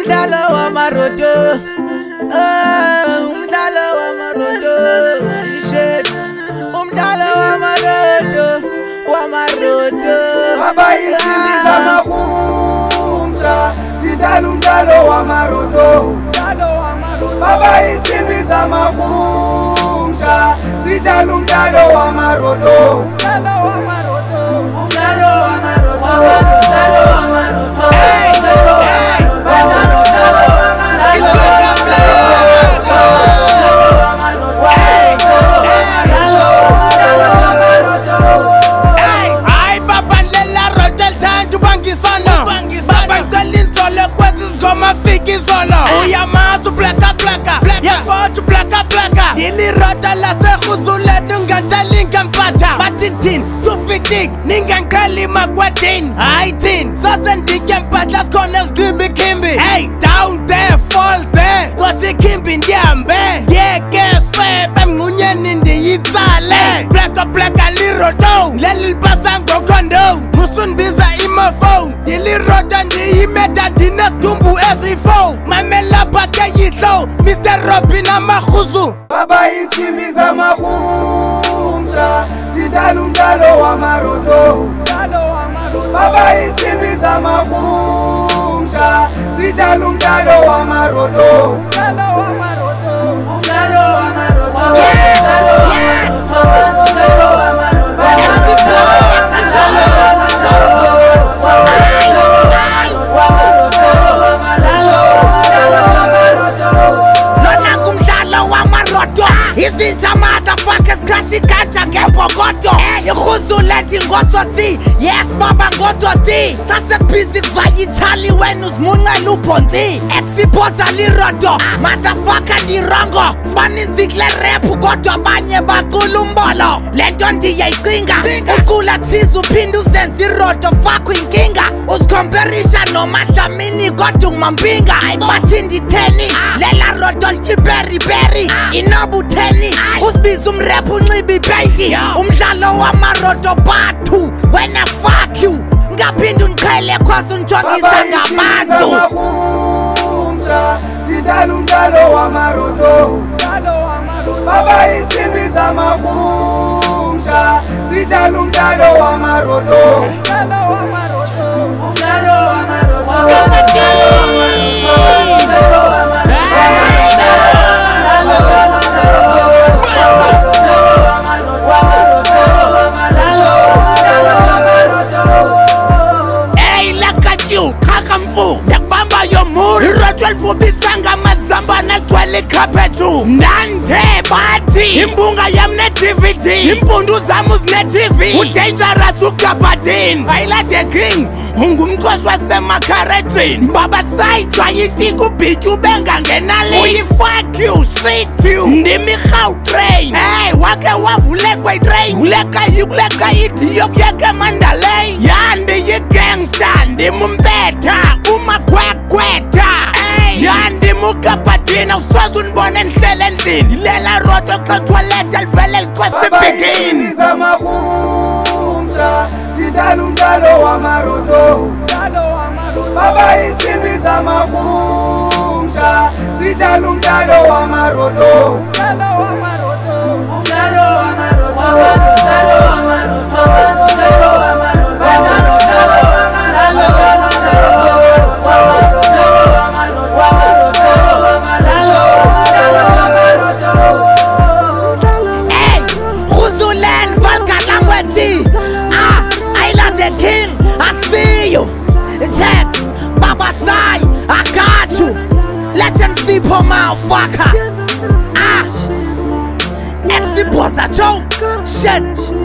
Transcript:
umdlalo wamarodo, umdlalo wamarodo, shit, umdlalo wamarodo. Abayitsimbi zamahumsha, sidlala umdlalo wamarodo. Abayitsimbi zamahumsha, sidlala umdlalo wamarodo. Ili rota la se khuzula nungatali ngampatha batidin tufitik ningankali magwadin aitin sasendike mpatha sikhona siqibi kimbi. Hey, down there fall there kwase kimbi ndiyambe yeke sfebe mngunyeni ndiyitsale blaka lirodo leli pasa ngokondo musunbiza phone ili rota ndiyimeda ndinesidumbu ezifo mamela phake yihlo Mr. Robin amakhuzu. Abayitsimbi zamahumsha, sidlala umdlalo wamarodo. Abayitsimbi zamahumsha, sidlala umdlalo wamarodo. Izinja motherfuckers crash ikanja ngembokodo. Ikhuzuleti ngototi, yes baba ngototi. Tase busy kuvayitali wenu zmunqela ubhonzi. Exipoza lirodo, motherfucker ndirongo. Sibaninzi kule rap kodwa abanye baqula umbolo. Lento ndiyayicinga, uqula cheese uphinde uzenze irodo fuck inkinga. Uzikomperisha noMahlamini kodwa ungumambinga. Bathi nditheni, lela rodo ltiberi inobu usibiza umrap uncibi baby umdlalo wamarodo bathu wena fuck you ngaphinde undiqhele cause untshongisa ngabantu. Sidlala umdlalo wamarodo. Abayitsimbi zamahumsha, sidlala umdlalo wamarodo. Yakubamba yomuri irodo elivubisanga amazamba negcwele ikhaphetshu ndande bathi imbunga yam ne-DVD impundu zam uzine-TV udangerous ugabadini ayila the king ungumqoshi wasemakharejini baba sayijwayiti kubhityi ubengangenali uyi-fuck you shit you ndim iGautrain. Hey, wake wavulekwa itrain kuleka yithi yokuyeka eMandalay yandiyigangster ndim umpetha umakhwekhwetha yandim ugabadini awusoze undibone endihlele endlini lela rodo xa toilet elivele liqwesha ebhekini. Abayitsimbi zamahumsha, sidlala umdlalo wamarodo. Abayitsimbi zamahumsha, sidlala umdlalo wamarodo. The king, I see you. Check, Baba Sai, I got you. Legend people, motherfucker. Exipoza choke, shit.